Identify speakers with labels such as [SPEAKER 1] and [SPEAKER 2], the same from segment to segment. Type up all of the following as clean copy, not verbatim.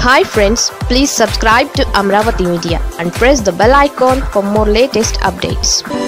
[SPEAKER 1] Hi friends, please subscribe to Amaravathi Media and press the bell icon for more latest updates.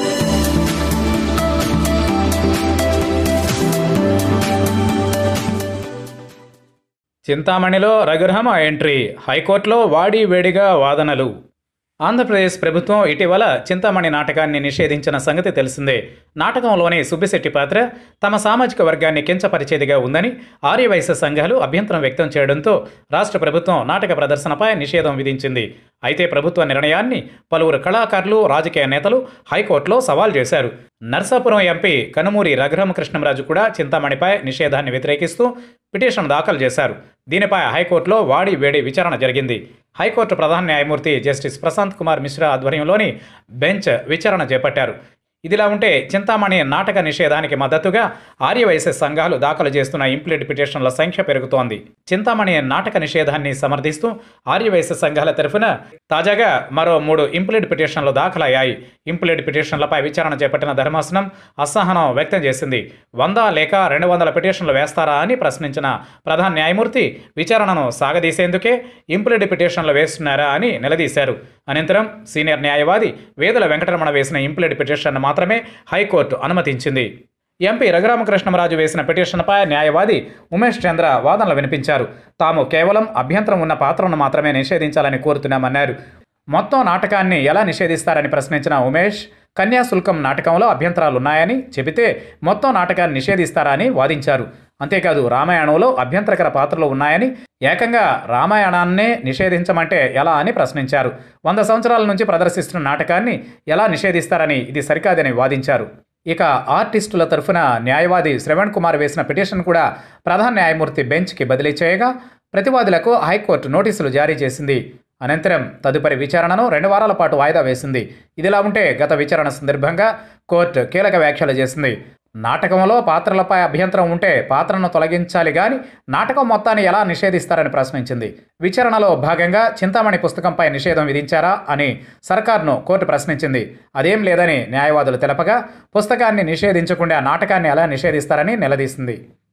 [SPEAKER 2] చింతామణిలో Raghurama entry, హైకోర్టులో వాడి వేడిగా వాదనలు. ఆంధ్రప్రదేశ్ ప్రభుత్వం ఇటీవల చింతామణి నాటకాన్ని నిషేధించిన సంగతి తెలిసిందే. నాటకంలోని సుబ్బిశెట్టి పాత్ర తమ సామాజిక వర్గాన్ని కించపరిచేదిగా ఉందని ఆర్యవైశ్య సంఘాలు అభ్యంతరం వ్యక్తం చేయడంతో రాష్ట్ర ప్రభుత్వం నాటక ప్రదర్శనపై నిషేధం విధించింది. అయితే ప్రభుత్వ నిర్ణయాన్ని పలువురు కళాకారులు, రాజకీయ నేతలు హైకోర్టులో సవాల్ చేశారు. నర్సాపురం ఎంపీ కనుమూరి రఘురామకృష్ణంరాజు కూడా చింతామణిపై నిషేధాన్ని వ్యతిరేకిస్తూ పిటిషన్ దాఖలు చేశారు. దీనిపై హైకోర్టులో వాడి వేడి విచారణ జరిగింది. హైకోర్టు ప్రధాన న్యాయమూర్తి జస్టిస్ ప్రశాంత్ కుమార్ మిశ్రా ఆధ్వర్యంలోని బెంచ్ విచారణ చేపట్టారు. ఇదిలా ఉంటే చింతామణి నాటక నిషేధానికి మద్దతుగా ఆర్యవైశ్య సంఘాలు దాఖలు చేస్తున్న ఇంప్లీడ్ పిటిషన్ల సంఖ్య పెరుగుతోంది. చింతామణి నాటక నిషేధాన్ని సమర్థిస్తూ ఆర్యవైశ్య సంఘాల తరఫున తాజాగా మరో 3 ఇంప్లీడ్ పిటిషన్లు దాఖలయ్యాయి. ఇంప్లీడ్ పిటిషన్లపై విచారణ చేపట్టిన ధర్మాసనం అసహనం వ్యక్తం చేసింది. 100 లేక 200 పిటిషన్లు వేస్తారా అని ప్రశ్నించిన ప్రధాన న్యాయమూర్తి విచారణను సాగదీసేందుకే ఇంప్లీడ్ పిటిషన్లు వేస్తున్నారా అని నిలదీశారు. అనంతరం సీనియర్ న్యాయవాది వేదుల వెంకటరమణ వేసిన ఇంప్లీడ్ పిటిషన్ మాత్రమే హైకోర్టు అనుమతించింది. ఎంపీ రఘురామకృష్ణంరాజు వేసిన పిటిషన్పై న్యాయవాది ఉమేష్ చంద్ర వాదనలు వినిపించారు. తాము కేవలం అభ్యంతరం ఉన్న పాత్రను మాత్రమే నిషేధించాలని కోరుతున్నామన్నారు. మొత్తం నాటకాన్ని ఎలా నిషేధిస్తారని ప్రశ్నించిన ఉమేష్, కన్యాశుల్కం నాటకంలో అభ్యంతరాలున్నాయని చెబితే మొత్తం నాటకాన్ని నిషేధిస్తారా అని వాదించారు. అంతేకాదు రామాయణంలో అభ్యంతరకర పాత్రలు ఉన్నాయని, ఏకంగా రామాయణాన్నే నిషేధించమంటే ఎలా అని ప్రశ్నించారు. 100 సంవత్సరాల నుంచి ప్రదర్శిస్తున్న నాటకాన్ని ఎలా నిషేధిస్తారని ఇది సరికాదని వాదించారు. ఇక ఆర్టిస్టుల తరఫున న్యాయవాది శ్రవణ్ కుమార్ వేసిన పిటిషన్ కూడా ప్రధాన న్యాయమూర్తి బెంచ్కి బదిలీ చేయగా ప్రతివాదులకు హైకోర్టు నోటీసులు జారీ చేసింది. అనంతరం తదుపరి విచారణను 2 వారాల పాటు వాయిదా వేసింది. ఇదిలా ఉంటే గత విచారణ సందర్భంగా కోర్టు కీలక వ్యాఖ్యలు చేసింది. నాటకంలో పాత్రలపై అభ్యంతరం ఉంటే పాత్రను తొలగించాలి గాని నాటకం మొత్తాన్ని ఎలా నిషేధిస్తారని ప్రశ్నించింది. విచారణలో భాగంగా చింతామణి పుస్తకంపై నిషేధం విధించారా అని సర్కార్ను కోర్టు ప్రశ్నించింది. అదేం లేదని న్యాయవాదులు తెలపగా పుస్తకాన్ని నిషేధించకుండా నాటకాన్ని ఎలా నిషేధిస్తారని నిలదీసింది.